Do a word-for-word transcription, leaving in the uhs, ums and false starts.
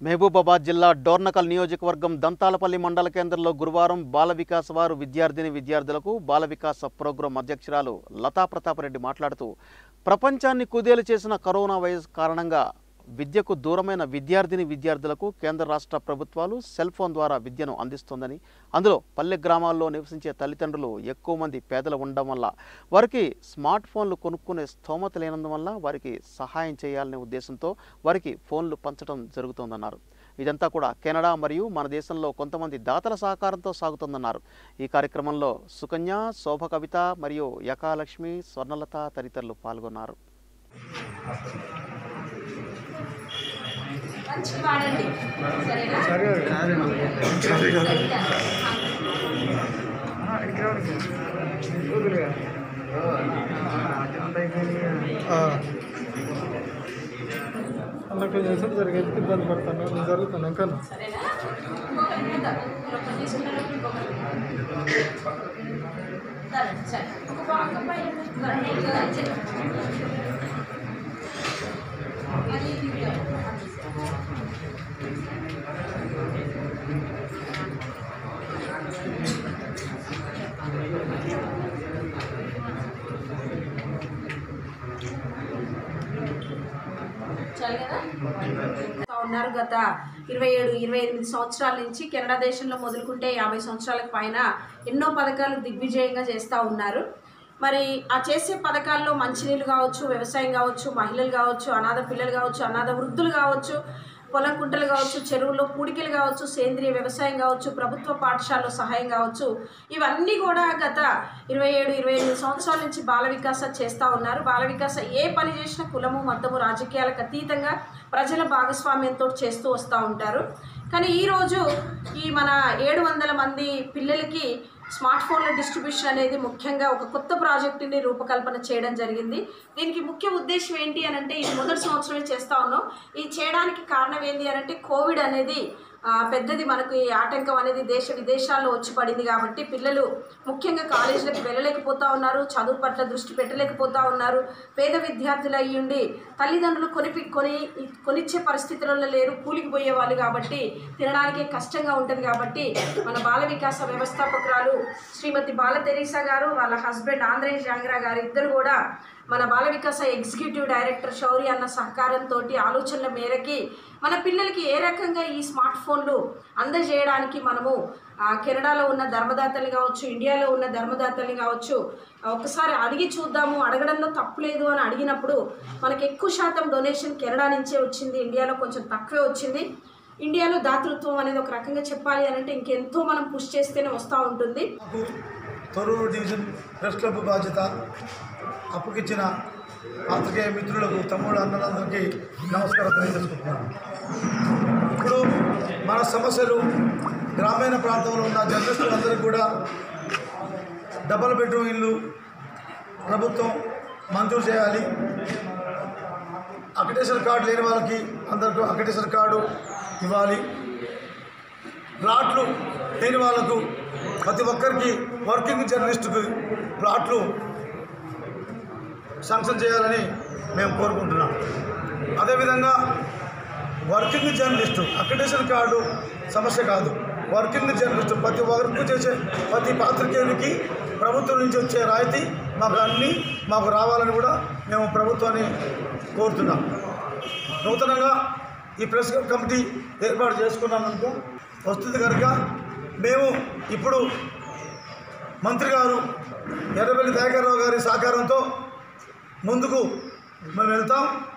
మహబూబాబాద్ జిల్లా డోర్నకల్ నియోజకవర్గం దంతాలపల్లి మండల కేంద్రంలో గురువారం బాల వికాస్ వారు విద్యార్థిని విద్యార్థులకు బాల వికాస్ ప్రోగ్రాం అధ్యక్షురాలు లతా ప్రతాప్ రెడ్డి మాట్లాడుతూ ప్రపంచాన్ని కుదేలు చేసిన కరోనా వైరస్ కారణంగా విద్యకు దూరమైన విద్యార్థిని విద్యార్థులకు కేంద్ర రాష్ట్ర ప్రభుత్వాలు సెల్ ఫోన్ ద్వారా విద్యను అందిస్తోందని, అందులో పల్లె గ్రామాల్లో నివసించే తల్లిదండ్రులు ఎక్కువ మంది పేదలు ఉండడం వల్ల వారికి స్మార్ట్ ఫోన్లు కొనుక్కునే స్తోమత లేనందువల్ల వారికి సహాయం చేయాలనే ఉద్దేశంతో వారికి ఫోన్లు పంచడం జరుగుతోందన్నారు. ఇదంతా కూడా కెనడా మరియు మన దేశంలో కొంతమంది దాతల సహకారంతో సాగుతోందన్నారు. ఈ కార్యక్రమంలో సుకన్య, శోభ కవిత మరియు యకాలక్ష్మి, స్వర్ణలత తదితరులు పాల్గొన్నారు. అందుకు చేసి జరిగేది ఇబ్బంది పడతాను జరుగుతున్నాం కన్నా ఉన్నారు. గత ఇరవై ఏడు ఇరవై ఎనిమిది సంవత్సరాల నుంచి కెనడా దేశంలో మొదలుకుంటే యాభై సంవత్సరాలకు పైన ఎన్నో పథకాలు దిగ్విజయంగా చేస్తూ ఉన్నారు. మరి ఆ చేసే పథకాల్లో మంచినీళ్ళు కావచ్చు, వ్యవసాయం కావచ్చు, మహిళలు కావచ్చు, అనాథ పిల్లలు కావచ్చు, అనాథ వృద్ధులు కావచ్చు, పొలం కుంటలు కావచ్చు, చెరువుల్లో పూడికలు కావచ్చు, సేంద్రియ వ్యవసాయం కావచ్చు, ప్రభుత్వ పాఠశాలలో సహాయం కావచ్చు, ఇవన్నీ కూడా గత ఇరవై ఏడు ఇరవై ఎనిమిది సంవత్సరాల నుంచి బాల వికాస చేస్తూ ఉన్నారు. బాల వికాస ఏ పని చేసినా కులము, మతము, రాజకీయాలకు అతీతంగా ప్రజల భాగస్వామ్యంతో చేస్తూ వస్తూ ఉంటారు. కానీ ఈరోజు ఈ మన ఏడు వందల మంది పిల్లలకి స్మార్ట్ ఫోన్ల డిస్ట్రిబ్యూషన్ అనేది ముఖ్యంగా ఒక కొత్త ప్రాజెక్టుని రూపకల్పన చేయడం జరిగింది. దీనికి ముఖ్య ఉద్దేశం ఏంటి అని అంటే, ఇది మొదటి సంవత్సరమే చేస్తూ ఉన్నాం. ఇది చేయడానికి కారణం ఏంటి అని అంటే, కోవిడ్ అనేది పెద్దది మనకు ఈ ఆటంకం అనేది దేశ విదేశాల్లో వచ్చి పడింది. కాబట్టి పిల్లలు ముఖ్యంగా కాలేజీలకు వెళ్ళలేకపోతూ ఉన్నారు, చదువు పట్ల దృష్టి పెట్టలేకపోతూ ఉన్నారు. పేద విద్యార్థులు అయ్యి ఉండి తల్లిదండ్రులు కొనిపి కొని కొనిచ్చే పరిస్థితులలో లేరు, కూలికి పోయే వాళ్ళు. కాబట్టి తినడానికి కష్టంగా ఉంటుంది. కాబట్టి మన బాల వికాస వ్యవస్థాపకురాలు శ్రీమతి బాల తెరీసా గారు, వాళ్ళ హస్బెండ్ ఆంధ్రేజ్ జాంగ్రా గారు ఇద్దరు కూడా మన బాల వికాస ఎగ్జిక్యూటివ్ డైరెక్టర్ శౌర్య అన్న సహకారంతో ఆలోచనల మేరకి మన పిల్లలకి ఏ రకంగా ఈ స్మార్ట్ ఫోన్లు అందజేయడానికి మనము కెనడాలో ఉన్న ధర్మదాతల్ని కావచ్చు, ఇండియాలో ఉన్న ధర్మదాతల్ని కావచ్చు ఒకసారి అడిగి చూద్దాము, అడగడంలో తప్పు లేదు అని అడిగినప్పుడు మనకి ఎక్కువ శాతం డొనేషన్ కెనడా నుంచే వచ్చింది, ఇండియాలో కొంచెం తక్కువే వచ్చింది. ఇండియాలో దాతృత్వం అనేది ఒక రకంగా చెప్పాలి అని అంటే ఇంకెంతో మనం పుష్ చేస్తేనే వస్తూ ఉంటుంది. తొర్రూరు డివిజన్ ప్రెస్ క్లబ్ బాధ్యత అప్పగిచ్చిన పాత్రికేయ మిత్రులకు, తమ్ముడు అన్నలందరికీ నమస్కారం తెలియజేసుకుంటున్నాను. ఇప్పుడు మన సమస్యలు గ్రామీణ ప్రాంతంలో ఉన్న జర్నలిస్టులందరికీ కూడా డబల్ బెడ్రూమ్ ఇల్లు ప్రభుత్వం మంజూరు చేయాలి. అక్రిడేషన్ కార్డు లేని వాళ్ళకి అందరికీ అక్రిడేషన్ కార్డు ఇవ్వాలి. ప్లాట్లు లేని వాళ్ళకు ప్రతి ఒక్కరికి వర్కింగ్ జర్నలిస్టుకి ప్లాట్లు శాంక్షన్ చేయాలని మేము కోరుకుంటున్నాం. అదేవిధంగా వర్కింగ్ జర్నలిస్టు అక్రిడేషన్ కార్డు సమస్య కాదు, వర్కింగ్ జర్నలిస్టు ప్రతి వర్క్ చేసే ప్రతి పాత్రికేయునికి ప్రభుత్వం నుంచి వచ్చే రాయితీ మాకు అన్నీ మాకు రావాలని కూడా మేము ప్రభుత్వాన్ని కోరుతున్నాం. నూతనంగా ఈ ప్రెస్ కమిటీ ఏర్పాటు చేసుకున్నామనుకో వస్తుంది కనుక మేము ఇప్పుడు మంత్రి గారు ఎర్రబెల్లి దయాకర్రావు గారి సహకారంతో ముందుకు మేము వెళ్తాం.